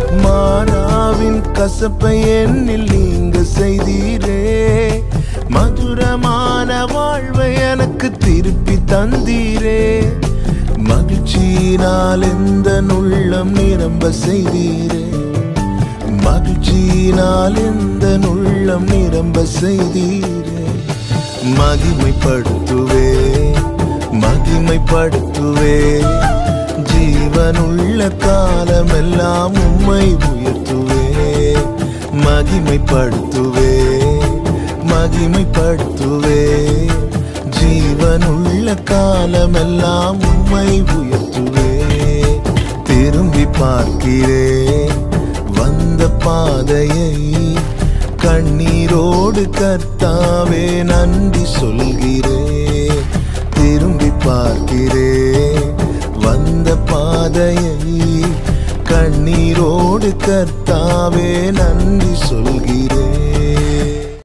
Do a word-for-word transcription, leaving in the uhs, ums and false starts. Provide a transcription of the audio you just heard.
மாறாவின் கசப்பை என்னில் நீங்க செய்தீரே, மதுரமான வாழ்வை எனக்கு திருப்பி தந்தீரே. மகிழ்ச்சியினால் எந்த உள்ளம் நிரம்ப செய்தீரே, மகிழ்ச்சியினால் எந்த உள்ளம் நிரம்ப செய்தீரே. மகிமைப்படுத்துவே மகிமைப்படுத்துவே ஜீவனுள்ள காலமெல்லாம் உம்மை உயர்த்துவே. மகிமைப்படுத்துவே மகிமைப்படுத்துவே ஜீவனுள்ள காலமெல்லாம் உம்மை உயர்த்துவே. திரும்பி பார்க்கிறேன் வந்த பாதையை, கண்ணீரோடு கர்த்தாவே நன்றி சொல்கிறேன். திரும்பி பார்க்கிறேன் வந்த பாதையை, கண்ணீரோடு கர்த்தாவே நன்றி சொல்கிறேன்.